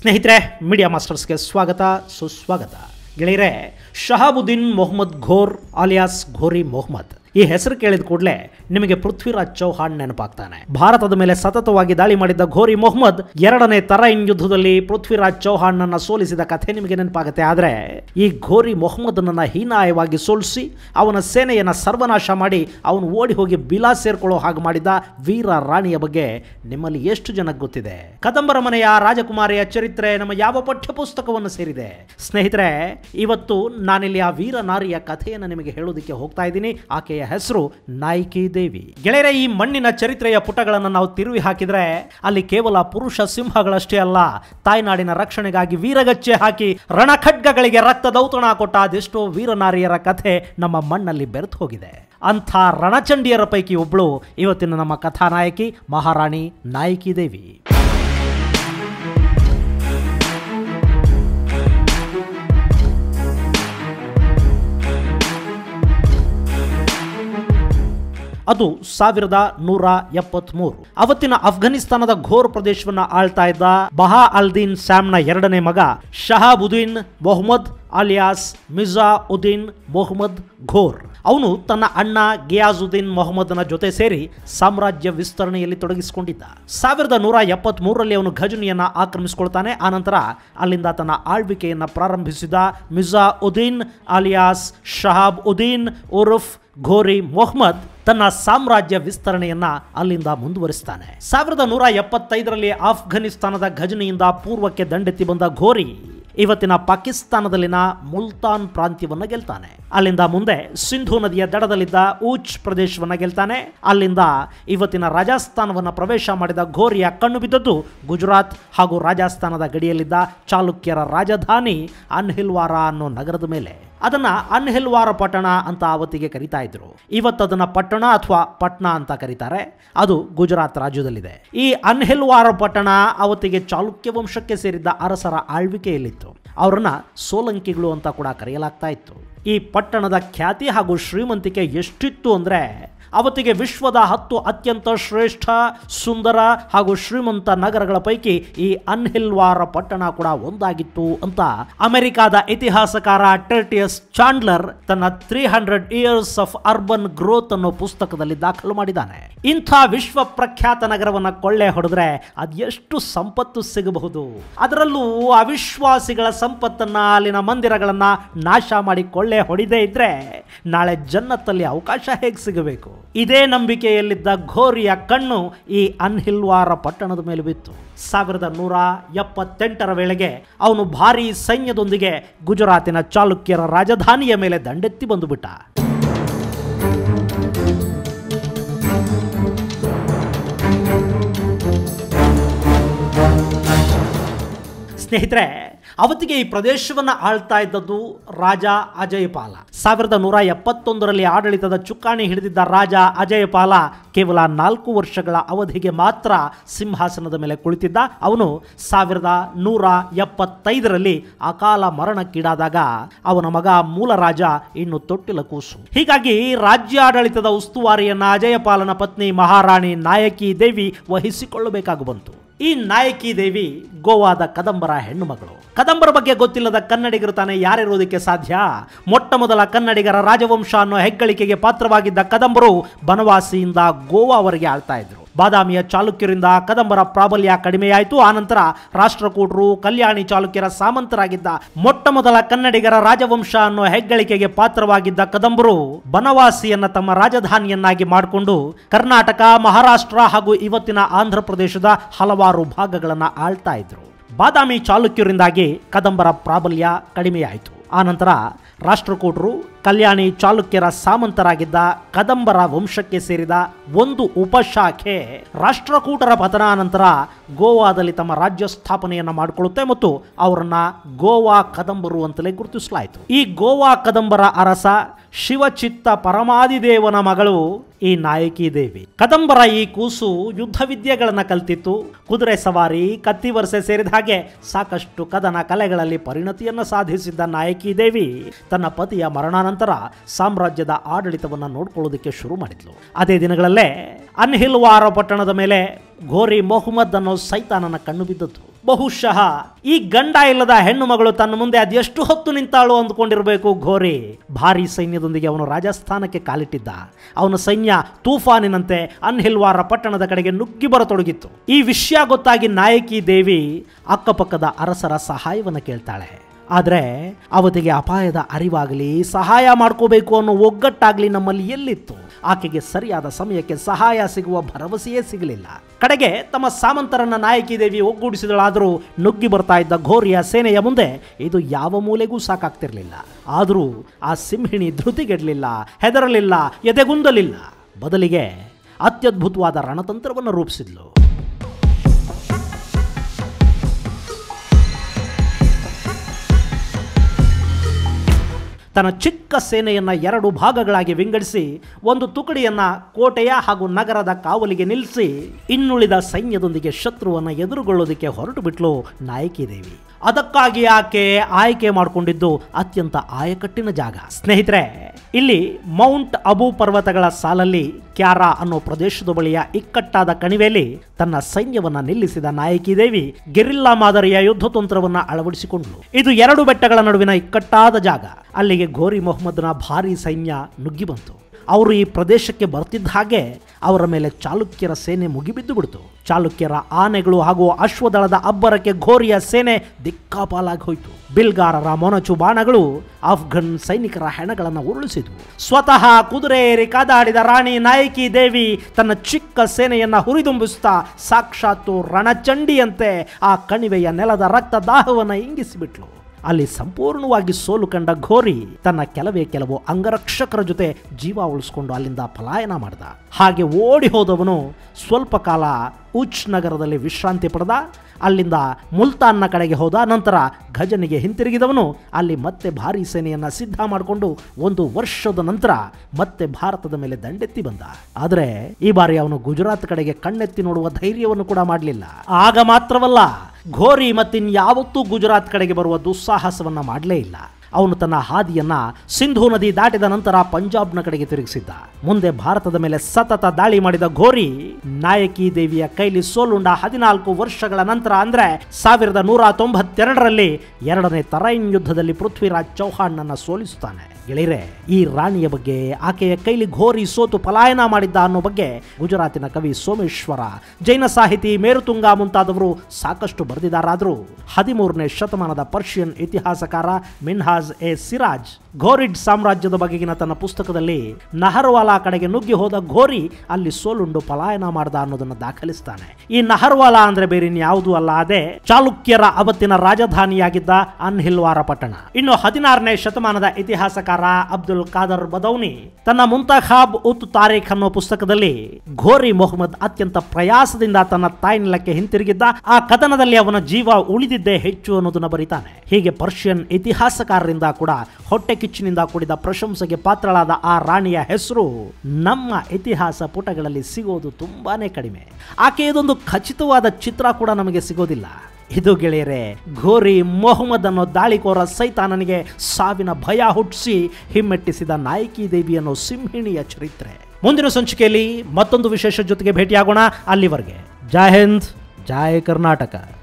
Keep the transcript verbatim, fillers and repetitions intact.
ಸ್ನೇಹಿತರೆ, ಮೀಡಿಯಾ ಮಾಸ್ಟರ್ಸ್ಗೆ ಸ್ವಾಗತ ಸುಸ್ವಾಗತ. ಗೆಳೆಯರೆ, ಶಹಾಬುದ್ದೀನ್ ಮೊಹಮ್ಮದ್ ಘೋರ್ ಅಲಿಯಾಸ್ ಘೋರಿ ಮೊಹಮ್ಮದ್ ಈ ಹೆಸರು ಕೇಳಿದ ಕೂಡಲೇ ನಿಮಗೆ ಪೃಥ್ವಿರಾಜ್ ಚೌಹಾಣ್ ನೆನಪಾಗ್ತಾನೆ. ಭಾರತದ ಮೇಲೆ ಸತತವಾಗಿ ದಾಳಿ ಮಾಡಿದ್ದ ಘೋರಿ ಮೊಹಮ್ಮದ್ ಎರಡನೇ ತರೈನ್ ಯುದ್ಧದಲ್ಲಿ ಪೃಥ್ವಿರಾಜ್ ಚೌಹಾಣ್ ನನ್ನ ಸೋಲಿಸಿದ ಕಥೆ ನಿಮಗೆ ನೆನಪಾಗುತ್ತೆ. ಆದರೆ ಈ ಘೋರಿ ಮೊಹಮ್ಮದನನ್ನ ಹೀನಾಯವಾಗಿ ಸೋಲಿಸಿ ಅವನ ಸೇನೆಯನ್ನ ಸರ್ವನಾಶ ಮಾಡಿ ಅವನು ಓಡಿ ಹೋಗಿ ಬಿಲಾ ಸೇರ್ಕೊಳ್ಳೋ ಹಾಗೆ ಮಾಡಿದ ವೀರ ರಾಣಿಯ ಬಗ್ಗೆ ನಿಮ್ಮಲ್ಲಿ ಎಷ್ಟು ಜನಕ್ಕೆ ಗೊತ್ತಿದೆ? ಕದಂಬರ ಮನೆಯ ರಾಜಕುಮಾರಿಯ ಚರಿತ್ರೆ ನಮ್ಮ ಯಾವ ಪಠ್ಯ ಪುಸ್ತಕವನ್ನು ಸೇರಿದೆ? ಸ್ನೇಹಿತರೆ, ಇವತ್ತು ನಾನಿಲ್ಲಿ ಆ ವೀರ ನಾರಿಯ ಕಥೆಯನ್ನು ನಿಮಗೆ ಹೇಳೋದಕ್ಕೆ ಹೋಗ್ತಾ ಇದ್ದೀನಿ. ಆಕೆಯ ಹೆಸರು ನಾಯ್ಕಿದೇವಿ. ಗೆಳೆಯರೆ, ಈ ಮಣ್ಣಿನ ಚರಿತ್ರೆಯ ಪುಟಗಳನ್ನು ನಾವು ತಿರುವಿ ಹಾಕಿದ್ರೆ ಅಲ್ಲಿ ಕೇವಲ ಪುರುಷ ಸಿಂಹಗಳಷ್ಟೇ ಅಲ್ಲ, ತಾಯ್ನಾಡಿನ ರಕ್ಷಣೆಗಾಗಿ ವೀರಗಚ್ಚೆ ಹಾಕಿ ರಣಖಡ್ಗಗಳಿಗೆ ರಕ್ತದೌತಣ ಕೊಟ್ಟ ಅದೆಷ್ಟೋ ವೀರನಾರಿಯರ ಕಥೆ ನಮ್ಮ ಮಣ್ಣಲ್ಲಿ ಬೆರೆತು ಹೋಗಿದೆ. ಅಂಥ ರಣಚಂಡಿಯರ ಪೈಕಿ ಒಬ್ಬಳು ಇವತ್ತಿನ ನಮ್ಮ ಕಥಾನಾಯಕಿ ಮಹಾರಾಣಿ ನಾಯ್ಕಿದೇವಿ. ಅದು ಸಾವಿರದ ನೂರ ಎಪ್ಪತ್ಮೂರು. ಅವತ್ತಿನ ಅಫ್ಘಾನಿಸ್ತಾನದ ಘೋರ್ ಪ್ರದೇಶವನ್ನ ಆಳ್ತಾ ಇದ್ದ ಬಹಾ ಅಲ್ದೀನ್ ಸ್ಯಾಮ್ನ ಎರಡನೇ ಮಗ ಶಹಾಬುದ್ದೀನ್ ಮೊಹಮ್ಮದ್ ಅಲಿಯಾಸ್ ಮಿರ್ಜಾ ಉದ್ದೀನ್ ಮೊಹಮ್ಮದ್ ಘೋರ್. ಅವನು ತನ್ನ ಅಣ್ಣ ಗಿಯಾಜುದ್ದೀನ್ ಮೊಹಮ್ಮದನ ಜೊತೆ ಸೇರಿ ಸಾಮ್ರಾಜ್ಯ ವಿಸ್ತರಣೆಯಲ್ಲಿ ತೊಡಗಿಸಿಕೊಂಡಿದ್ದ. ಸಾವಿರದ ನೂರ ಎಪ್ಪತ್ತ್ ಮೂರರಲ್ಲಿ ಅವನು ಘಜನಿಯನ್ನ ಆಕ್ರಮಿಸಿಕೊಳ್ತಾನೆ. ಆನಂತರ ಅಲ್ಲಿಂದ ತನ್ನ ಆಳ್ವಿಕೆಯನ್ನ ಪ್ರಾರಂಭಿಸಿದ ಮಿರ್ಜಾ ಉದ್ದೀನ್ ಅಲಿಯಾಸ್ ಶಹಾಬ್ ಉದ್ದೀನ್ ಉರ್ಫ್ ಘೋರಿ ಮೊಹಮ್ಮದ್ ತನ್ನ ಸಾಮ್ರಾಜ್ಯ ವಿಸ್ತರಣೆಯನ್ನ ಅಲ್ಲಿಂದ ಮುಂದುವರಿಸ್ತಾನೆ. ಸಾವಿರದ ನೂರ ಎಪ್ಪತ್ತೈದರಲ್ಲಿ ಆಫ್ಘಾನಿಸ್ತಾನದ ಘಜನಿಯಿಂದ ಪೂರ್ವಕ್ಕೆ ದಂಡೆತ್ತಿ ಬಂದ ಘೋರಿ ಇವತ್ತಿನ ಪಾಕಿಸ್ತಾನದಲ್ಲಿನ ಮುಲ್ತಾನ್ ಪ್ರಾಂತ್ಯವನ್ನ ಗೆಲ್ತಾನೆ. ಅಲ್ಲಿಂದ ಮುಂದೆ ಸಿಂಧೂ ನದಿಯ ದಡದಲ್ಲಿದ್ದ ಊಚ್ ಪ್ರದೇಶವನ್ನ ಗೆಲ್ತಾನೆ. ಅಲ್ಲಿಂದ ಇವತ್ತಿನ ರಾಜಸ್ಥಾನವನ್ನ ಪ್ರವೇಶ ಮಾಡಿದ ಘೋರಿಯ ಕಣ್ಣು ಬಿದ್ದದ್ದು ಗುಜರಾತ್ ಹಾಗೂ ರಾಜಸ್ಥಾನದ ಗಡಿಯಲ್ಲಿದ್ದ ಚಾಲುಕ್ಯರ ರಾಜಧಾನಿ ಅನ್ಹಿಲ್ವಾರ ಅನ್ನೋ ನಗರದ ಮೇಲೆ. ಅದನ್ನ ಅನ್ಹಿಲ್ವಾರ ಪಟ್ಟಣ ಅಂತ ಅವತ್ತಿಗೆ ಕರೀತಾ ಇದ್ರು. ಇವತ್ತದನ್ನ ಪಟ್ಟಣ ಅಥವಾ ಪಟ್ನಾ ಅಂತ ಕರೀತಾರೆ. ಅದು ಗುಜರಾತ್ ರಾಜ್ಯದಲ್ಲಿದೆ. ಈ ಅನ್ಹಿಲ್ವಾರ ಪಟ್ಟಣ ಅವತ್ತಿಗೆ ಚಾಲುಕ್ಯ ವಂಶಕ್ಕೆ ಸೇರಿದ್ದ ಅರಸರ ಆಳ್ವಿಕೆಯಲ್ಲಿತ್ತು. ಅವರನ್ನ ಸೋಲಂಕಿಗಳು ಅಂತ ಕೂಡ ಕರೆಯಲಾಗ್ತಾ ಇತ್ತು. ಈ ಪಟ್ಟಣದ ಖ್ಯಾತಿ ಹಾಗೂ ಶ್ರೀಮಂತಿಕೆ ಎಷ್ಟಿತ್ತು ಅಂದ್ರೆ ಅವತ್ತಿಗೆ ವಿಶ್ವದ ಹತ್ತು ಅತ್ಯಂತ ಶ್ರೇಷ್ಠ, ಸುಂದರ ಹಾಗೂ ಶ್ರೀಮಂತ ನಗರಗಳ ಪೈಕಿ ಈ ಅನ್ಹಿಲ್ವಾರ ಪಟ್ಟಣ ಕೂಡ ಒಂದಾಗಿತ್ತು ಅಂತ ಅಮೆರಿಕಾದ ಇತಿಹಾಸಕಾರ ಟೆರ್ಟಿಯಸ್ ಚಾಂಡ್ಲರ್ ತನ್ನ three hundred years of urban growth ಅನ್ನೋ ಪುಸ್ತಕದಲ್ಲಿ ದಾಖಲು ಮಾಡಿದ್ದಾನೆ. ಇಂಥ ವಿಶ್ವ ಪ್ರಖ್ಯಾತ ನಗರವನ್ನ ಕೊಳ್ಳೆ ಹೊಡೆದ್ರೆ ಅದೆಷ್ಟು ಸಂಪತ್ತು ಸಿಗಬಹುದು. ಅದರಲ್ಲೂ ಅವಿಶ್ವಾಸಿಗಳ ಸಂಪತ್ತನ್ನ, ಅಲ್ಲಿನ ಮಂದಿರಗಳನ್ನ ನಾಶ ಮಾಡಿ ಕೊಳ್ಳೆ ಹೊಡೆದೇ ಇದ್ರೆ ನಾಳೆ ಜನ್ನತ್ತಲ್ಲಿ ಅವಕಾಶ ಹೇಗೆ ಸಿಗಬೇಕು? ಇದೇ ನಂಬಿಕೆಯಲ್ಲಿದ್ದ ಘೋರಿಯ ಕಣ್ಣು ಈ ಅನ್ಹಿಲ್ವಾರ ಪಟ್ಟಣದ ಮೇಲೆ ಬಿತ್ತು. ಸಾವಿರದ ನೂರ ಎಪ್ಪತ್ತೆಂಟರ ವೇಳೆಗೆ ಅವನು ಭಾರೀ ಸೈನ್ಯದೊಂದಿಗೆ ಗುಜರಾತಿನ ಚಾಲುಕ್ಯರ ರಾಜಧಾನಿಯ ಮೇಲೆ ದಂಡೆತ್ತಿ ಬಂದುಬಿಟ್ಟ. ಸ್ನೇಹಿತರೆ, ಅವತ್ತಿಗೆ ಈ ಪ್ರದೇಶವನ್ನು ಆಳ್ತಾ ಇದ್ದದ್ದು ರಾಜ ಅಜಯಪಾಲ. ಸಾವಿರದ ನೂರ ಎಪ್ಪತ್ತೊಂದರಲ್ಲಿ ಆಡಳಿತದ ಚುಕ್ಕಾಣಿ ಹಿಡಿದಿದ್ದ ರಾಜ ಅಜಯಪಾಲ ಕೇವಲ ನಾಲ್ಕು ವರ್ಷಗಳ ಅವಧಿಗೆ ಮಾತ್ರ ಸಿಂಹಾಸನದ ಮೇಲೆ ಕುಳಿತಿದ್ದ. ಅವನು ಸಾವಿರದ ನೂರ ಎಪ್ಪತ್ತೈದರಲ್ಲಿ ಅಕಾಲ ಮರಣಕ್ಕೀಡಾದಾಗ ಅವನ ಮಗ ಮೂಲ ರಾಜ ಇನ್ನು ತೊಟ್ಟಿಲ ಕೂಸು. ಹೀಗಾಗಿ ರಾಜ್ಯಾಡಳಿತದ ಉಸ್ತುವಾರಿಯನ್ನ ಅಜಯಪಾಲನ ಪತ್ನಿ ಮಹಾರಾಣಿ ನಾಯಕಿ ದೇವಿ ವಹಿಸಿಕೊಳ್ಳಬೇಕಾಗಿ ಬಂತು. ಈ ನಾಯಕಿ ದೇವಿ ಗೋವಾದ ಕದಂಬರ ಹೆಣ್ಣು ಮಗಳು. ಕದಂಬರ ಬಗ್ಗೆ ಗೊತ್ತಿಲ್ಲದ ಕನ್ನಡಿಗರು ತಾನೇ ಯಾರಿರೋದಕ್ಕೆ ಸಾಧ್ಯ? ಮೊಟ್ಟ ಮೊದಲ ಕನ್ನಡಿಗರ ರಾಜವಂಶ ಅನ್ನೋ ಹೆಗ್ಗಳಿಕೆಗೆ ಪಾತ್ರವಾಗಿದ್ದ ಕದಂಬರು ಬನವಾಸಿಯಿಂದ ಗೋವಾವರೆಗೆ ಆಳ್ತಾ ಇದ್ರು. ಬಾದಾಮಿಯ ಚಾಲುಕ್ಯರಿಂದ ಕದಂಬರ ಪ್ರಾಬಲ್ಯ ಕಡಿಮೆಯಾಯಿತು. ಆನಂತರ ರಾಷ್ಟ್ರಕೂಟರು, ಕಲ್ಯಾಣಿ ಚಾಲುಕ್ಯರ ಸಾಮಂತರಾಗಿದ್ದ ಮೊಟ್ಟ ಮೊದಲ ಕನ್ನಡಿಗರ ರಾಜವಂಶ ಅನ್ನೋ ಹೆಗ್ಗಳಿಕೆಗೆ ಪಾತ್ರವಾಗಿದ್ದ ಕದಂಬರು ಬನವಾಸಿಯನ್ನ ತಮ್ಮ ರಾಜಧಾನಿಯನ್ನಾಗಿ ಮಾಡಿಕೊಂಡು ಕರ್ನಾಟಕ, ಮಹಾರಾಷ್ಟ್ರ ಹಾಗೂ ಇವತ್ತಿನ ಆಂಧ್ರ ಪ್ರದೇಶದ ಹಲವಾರು ಭಾಗಗಳನ್ನ ಆಳ್ತಾ ಇದ್ರು. ಬಾದಾಮಿ ಚಾಲುಕ್ಯರಿಂದಾಗಿ ಕದಂಬರ ಪ್ರಾಬಲ್ಯ ಕಡಿಮೆಯಾಯಿತು. ಆನಂತರ ರಾಷ್ಟ್ರಕೂಟರು, ಕಲ್ಯಾಣಿ ಚಾಲುಕ್ಯರ ಸಾಮಂತರಾಗಿದ್ದ ಕದಂಬರ ವಂಶಕ್ಕೆ ಸೇರಿದ ಒಂದು ಉಪಶಾಖೆ ರಾಷ್ಟ್ರಕೂಟರ ಪತನಾನಂತರ ಗೋವಾದಲ್ಲಿ ತಮ್ಮ ರಾಜ್ಯ ಸ್ಥಾಪನೆಯನ್ನ ಮಾಡಿಕೊಳ್ಳುತ್ತೆ ಮತ್ತು ಅವರನ್ನ ಗೋವಾ ಕದಂಬರು ಅಂತಲೇ ಗುರುತಿಸಲಾಯಿತು. ಈ ಗೋವಾ ಕದಂಬರ ಅರಸ ಶಿವಚಿತ್ತ ಪರಮಾದಿದೇವನ ಮಗಳು ಈ ನಾಯಕಿ ದೇವಿ. ಕದಂಬರ ಈ ಕೂಸು ಯುದ್ಧ ವಿದ್ಯೆಗಳನ್ನ ಕಲ್ತಿತ್ತು. ಕುದುರೆ ಸವಾರಿ, ಕತ್ತಿ ವರಸೆ ಸೇರಿದ ಹಾಗೆ ಸಾಕಷ್ಟು ಕದನ ಕಲೆಗಳಲ್ಲಿ ಪರಿಣತಿಯನ್ನ ಸಾಧಿಸಿದ್ದ ನಾಯಕಿ ದೇವಿ ತನ್ನ ಪತಿಯ ಮರಣಾನಂತರ ಸಾಮ್ರಾಜ್ಯದ ಆಡಳಿತವನ್ನು ನೋಡ್ಕೊಳ್ಳೋದಕ್ಕೆ ಶುರು ಮಾಡಿದ್ಲು. ಅದೇ ದಿನಗಳಲ್ಲೇ ಅನ್ಹಿಲ್ವಾರ ಪಟ್ಟಣದ ಮೇಲೆ ಘೋರಿ ಮೊಹಮ್ಮದ್ ಅನ್ನೋ ಸೈತಾನನ ಕಣ್ಣು ಬಿದ್ದದ್ದು. ಬಹುಶಃ ಈ ಗಂಡ ಇಲ್ಲದ ಹೆಣ್ಣು ಮಗಳು ತನ್ನ ಮುಂದೆ ಅದೆಷ್ಟು ಹೊತ್ತು ನಿಂತಾಳು ಅಂದ್ಕೊಂಡಿರಬೇಕು ಘೋರಿ. ಭಾರಿ ಸೈನ್ಯದೊಂದಿಗೆ ಅವನು ರಾಜಸ್ಥಾನಕ್ಕೆ ಕಾಲಿಟ್ಟಿದ್ದ. ಅವನ ಸೈನ್ಯ ತೂಫಾನಿನಂತೆ ಅನ್ಹಿಲ್ವಾರ ಪಟ್ಟಣದ ಕಡೆಗೆ ನುಗ್ಗಿ ಬರತೊಡಗಿತ್ತು. ಈ ವಿಷಯ ಗೊತ್ತಾಗಿ ನಾಯಕಿ ದೇವಿ ಅಕ್ಕಪಕ್ಕದ ಅರಸರ ಸಹಾಯವನ್ನು ಕೇಳ್ತಾಳೆ. ಆದರೆ ಅವತ್ತಿಗೆ ಅಪಾಯದ ಅರಿವಾಗಲಿ, ಸಹಾಯ ಮಾಡ್ಕೋಬೇಕು ಅನ್ನೋ ಒಗ್ಗಟ್ಟಾಗ್ಲಿ ನಮ್ಮಲ್ಲಿ ಎಲ್ಲಿತ್ತು? ಆಕೆಗೆ ಸರಿಯಾದ ಸಮಯಕ್ಕೆ ಸಹಾಯ ಸಿಗುವ ಭರವಸೆಯೇ ಸಿಗಲಿಲ್ಲ. ಕಡೆಗೆ ತಮ್ಮ ಸಾಮಂತರನ್ನ ನಾಯಕಿ ದೇವಿ ಒಗ್ಗೂಡಿಸಿದಳಾದರೂ ನುಗ್ಗಿ ಬರ್ತಾ ಇದ್ದ ಘೋರಿಯ ಸೇನೆಯ ಮುಂದೆ ಇದು ಯಾವ ಮೂಲೆಗೂ ಸಾಕಾಗ್ತಿರ್ಲಿಲ್ಲ. ಆದರೂ ಆ ಸಿಂಹಿಣಿ ಧೃತಿಗೆಡಲಿಲ್ಲ, ಹೆದರಲಿಲ್ಲ, ಎದೆಗುಂದಲಿಲ್ಲ. ಬದಲಿಗೆ ಅತ್ಯದ್ಭುತವಾದ ರಣತಂತ್ರವನ್ನು ರೂಪಿಸಿದ್ಲು. ತನ್ನ ಚಿಕ್ಕ ಸೇನೆಯನ್ನ ಎರಡು ಭಾಗಗಳಾಗಿ ವಿಂಗಡಿಸಿ ಒಂದು ತುಕಡಿಯನ್ನ ಕೋಟೆಯ ಹಾಗೂ ನಗರದ ಕಾವಲಿಗೆ ನಿಲ್ಲಿಸಿ ಇನ್ನುಳಿದ ಸೈನ್ಯದೊಂದಿಗೆ ಶತ್ರುವನ್ನ ಎದುರುಗೊಳ್ಳೋದಕ್ಕೆ ಹೊರಟು ಬಿಟ್ಲು ನಾಯಕಿ ದೇವಿ. ಅದಕ್ಕಾಗಿ ಆಕೆ ಆಯ್ಕೆ ಮಾಡಿಕೊಂಡಿದ್ದು ಅತ್ಯಂತ ಆಯಕಟ್ಟಿನ ಜಾಗ. ಸ್ನೇಹಿತರೆ, ಇಲ್ಲಿ ಮೌಂಟ್ ಅಬು ಪರ್ವತಗಳ ಸಾಲಲ್ಲಿ ಕ್ಯಾರಾ ಅನ್ನೋ ಪ್ರದೇಶದ ಬಳಿಯ ಇಕ್ಕಟ್ಟಾದ ಕಣಿವೆಯಲ್ಲಿ ತನ್ನ ಸೈನ್ಯವನ್ನ ನಿಲ್ಲಿಸಿದ ನಾಯಕಿ ದೇವಿ ಗೆರಿಲ್ಲಾ ಮಾದರಿಯ ಯುದ್ಧ ತಂತ್ರವನ್ನ ಅಳವಡಿಸಿಕೊಂಡ್ಳು. ಇದು ಎರಡು ಬೆಟ್ಟಗಳ ನಡುವಿನ ಇಕ್ಕಟ್ಟಾದ ಜಾಗ. ಅಲ್ಲಿಗೆ ಘೋರಿ ಮೊಹಮ್ಮದ್ನ ಭಾರಿ ಸೈನ್ಯ ನುಗ್ಗಿ ಬಂತು. ಅವರು ಈ ಪ್ರದೇಶಕ್ಕೆ ಬರ್ತಿದ್ದ ಹಾಗೆ ಅವರ ಮೇಲೆ ಚಾಲುಕ್ಯರ ಸೇನೆ ಮುಗಿಬಿದ್ದು ಬಿಡ್ತು. ಚಾಲುಕ್ಯರ ಆನೆಗಳು ಹಾಗೂ ಅಶ್ವದಳದ ಅಬ್ಬರಕ್ಕೆ ಘೋರಿಯ ಸೇನೆ ದಿಕ್ಕಾಪಾಲಾಗಿ ಹೋಯಿತು. ಬಿಲ್ಗಾರರ ಮೊನಚು ಬಾಣಗಳು ಅಫ್ಘನ್ ಸೈನಿಕರ ಹೆಣಗಳನ್ನು ಉರುಳಿಸಿದ್ವು. ಸ್ವತಃ ಕುದುರೆ ಏರಿ ಕಾದಾಡಿದ ರಾಣಿ ನಾಯಕಿ ದೇವಿ ತನ್ನ ಚಿಕ್ಕ ಸೇನೆಯನ್ನ ಹುರಿದುಂಬಿಸ್ತಾ ಸಾಕ್ಷಾತ್ತು ರಣಚಂಡಿಯಂತೆ ಆ ಕಣಿವೆಯ ನೆಲದ ರಕ್ತ ದಾಹವನ್ನು ಇಂಗಿಸಿಬಿಟ್ಲು. ಅಲ್ಲಿ ಸಂಪೂರ್ಣವಾಗಿ ಸೋಲು ಕಂಡ ಘೋರಿ ತನ್ನ ಕೆಲವೇ ಕೆಲವು ಅಂಗರಕ್ಷಕರ ಜೊತೆ ಜೀವ ಉಳಿಸ್ಕೊಂಡು ಅಲ್ಲಿಂದ ಪಲಾಯನ ಮಾಡ್ದ. ಹಾಗೆ ಓಡಿ ಹೋದವನು ಸ್ವಲ್ಪ ಕಾಲ ಉಚ್ ನಗರದಲ್ಲಿ ವಿಶ್ರಾಂತಿ ಪಡೆದ. ಅಲ್ಲಿಂದ ಮುಲ್ತಾನ್ನ ಕಡೆಗೆ ಹೋದ. ನಂತರ ಘಜನಿಗೆ ಹಿಂತಿರುಗಿದವನು ಅಲ್ಲಿ ಮತ್ತೆ ಭಾರಿ ಸೇನೆಯನ್ನ ಸಿದ್ಧ ಮಾಡಿಕೊಂಡು ಒಂದು ವರ್ಷದ ನಂತರ ಮತ್ತೆ ಭಾರತದ ಮೇಲೆ ದಂಡೆತ್ತಿ ಬಂದ. ಆದರೆ ಈ ಬಾರಿ ಅವನು ಗುಜರಾತ್ ಕಡೆಗೆ ಕಣ್ಣೆತ್ತಿ ನೋಡುವ ಧೈರ್ಯವನ್ನು ಕೂಡ ಮಾಡಲಿಲ್ಲ. ಆಗ ಮಾತ್ರವಲ್ಲ, ಘೋರಿ ಮತ್ತಿನ್ಯಾವತ್ತೂ ಗುಜರಾತ್ ಕಡೆಗೆ ಬರುವ ದುಸ್ಸಾಹಸವನ್ನ ಮಾಡಲೇ ಇಲ್ಲ. ಅವನು ತನ್ನ ಹಾದಿಯನ್ನ ಸಿಂಧೂ ನದಿ ದಾಟಿದ ನಂತರ ಪಂಜಾಬ್ನ ಕಡೆಗೆ ತಿರುಗಿಸಿದ್ದ. ಮುಂದೆ ಭಾರತದ ಮೇಲೆ ಸತತ ದಾಳಿ ಮಾಡಿದ ಘೋರಿ ನಾಯಕಿ ದೇವಿಯ ಕೈಲಿ ಸೋಲುಂಡ ಹದಿನಾಲ್ಕು ವರ್ಷಗಳ ನಂತರ ಅಂದ್ರೆ ಸಾವಿರದ ನೂರ ತೊಂಬತ್ತೆರಡರಲ್ಲಿ ಎರಡನೇ ತರೈನ್ ಯುದ್ಧದಲ್ಲಿ ಪೃಥ್ವಿರಾಜ್ ಚೌಹಾಣ್ನನ್ನ ಸೋಲಿಸುತ್ತಾನೆ. ಗೆಳೆಯರೆ, ಈ ರಾಣಿಯ ಬಗ್ಗೆ, ಆಕೆಯ ಕೈಲಿ ಘೋರಿ ಸೋತು ಪಲಾಯನ ಮಾಡಿದ್ದ ಅನ್ನೋ ಬಗ್ಗೆ ಗುಜರಾತಿನ ಕವಿ ಸೋಮೇಶ್ವರ, ಜೈನ ಸಾಹಿತಿ ಮೇರುತುಂಗ ಮುಂತಾದವರು ಸಾಕಷ್ಟು ಬರೆದಿದ್ದಾರಾದರೂ ಹದಿಮೂರನೇ ಶತಮಾನದ ಪರ್ಷಿಯನ್ ಇತಿಹಾಸಕಾರ ಮಿನ್ಹಾಜ್ ಎ ಸಿರಾಜ್ ಘೋರಿಡ್ ಸಾಮ್ರಾಜ್ಯದ ಬಗೆಗಿನ ತನ್ನ ಪುಸ್ತಕದಲ್ಲಿ ನಹರ್ವಾಲಾ ಕಡೆಗೆ ನುಗ್ಗಿ ಹೋದ ಘೋರಿ ಅಲ್ಲಿ ಸೋಲುಂಡು ಪಲಾಯನ ಮಾಡ್ದ ಅನ್ನೋದನ್ನು ದಾಖಲಿಸ್ತಾನೆ. ಈ ನಹರ್ವಾಲಾ ಅಂದ್ರೆ ಬೇರೆ ಇನ್ಯಾವುದೂ ಅಲ್ಲ, ಅದೇ ಚಾಲುಕ್ಯರ ಅವತ್ತಿನ ರಾಜಧಾನಿಯಾಗಿದ್ದ ಅನ್ಹಿಲ್ವಾರ ಪಟ್ಟಣ. ಇನ್ನು ಹದಿನಾರನೇ ಶತಮಾನದ ಇತಿಹಾಸಕಾರ ಅಬ್ದುಲ್ ಖಾದರ್ ಬದೌನಿ ತನ್ನ ಮುಂತಖಾಬ್ ಉತ್ ತಾರೀಖ್ ಅನ್ನೋ ಪುಸ್ತಕದಲ್ಲಿ ಘೋರಿ ಮೊಹಮ್ಮದ್ ಅತ್ಯಂತ ಪ್ರಯಾಸದಿಂದ ತನ್ನ ತಾಯ್ನೆಲಕ್ಕೆ ಹಿಂತಿರುಗಿದ್ದ. ಆ ಕಥನದಲ್ಲಿ ಅವನ ಜೀವ ಉಳಿದಿದ್ದೇ ಹೆಚ್ಚು ಅನ್ನೋದನ್ನ ಬರೀತಾನೆ. ಹೀಗೆ ಪರ್ಷಿಯನ್ ಇತಿಹಾಸಕಾರರಿಂದ ಕೂಡ ಹೊಟ್ಟೆ ಕಿಚ್ಚಿನಿಂದ ಕೂಡಿದ ಪ್ರಶಂಸೆಗೆ ಪಾತ್ರಳಾದ ಆ ರಾಣಿಯ ಹೆಸರು ನಮ್ಮ ಇತಿಹಾಸ ಪುಟಗಳಲ್ಲಿ ಸಿಗೋದು ತುಂಬಾನೇ ಕಡಿಮೆ. ಆಕೆಯದೊಂದು ಖಚಿತವಾದ ಚಿತ್ರ ಕೂಡ ನಮಗೆ ಸಿಗೋದಿಲ್ಲ. ಇದು ಗೆಳೆಯರೆ, ಘೋರಿ ಮೊಹಮ್ಮದ್ ಅನ್ನೋ ದಾಳಿಕೋರ ಸೈತಾನನಿಗೆ ಸಾವಿನ ಭಯ ಹುಟ್ಟಿಸಿ ಹಿಮ್ಮೆಟ್ಟಿಸಿದ ನಾಯಕಿ ದೇವಿ ಅನ್ನೋ ಸಿಂಹಿಣಿಯ ಚರಿತ್ರೆ. ಮುಂದಿನ ಸಂಚಿಕೆಯಲ್ಲಿ ಮತ್ತೊಂದು ವಿಶೇಷ ಜೊತೆಗೆ ಭೇಟಿಯಾಗೋಣ. ಅಲ್ಲಿವರೆಗೆ ಜೈ ಹಿಂದ್, ಜೈ ಕರ್ನಾಟಕ.